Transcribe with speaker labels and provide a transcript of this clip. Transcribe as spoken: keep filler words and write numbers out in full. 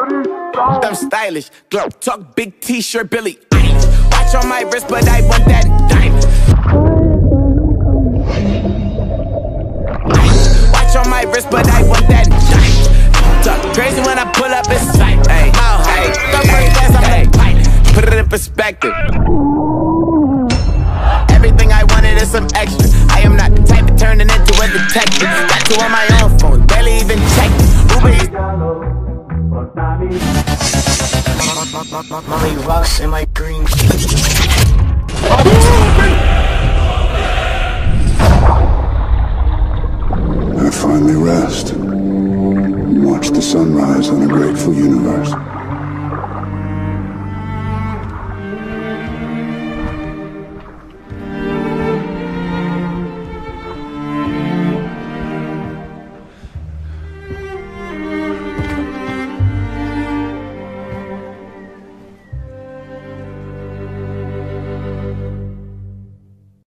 Speaker 1: I'm stylish, glow, talk big t-shirt, Billy Eilish. Watch on my wrist, but I want that diamond. Watch on my wrist, but I want that diamond. Talk crazy when I pull up in sight. Ayy, mile high, the first class I'm like pilot. Put it in perspective. Everything I wanted is some extra. I am not the type of turning into a detective. Got two on my own phone, barely even check it. Uber Eats. Mommy rocks in my green.
Speaker 2: I finally rest and watch the sunrise on a grateful universe.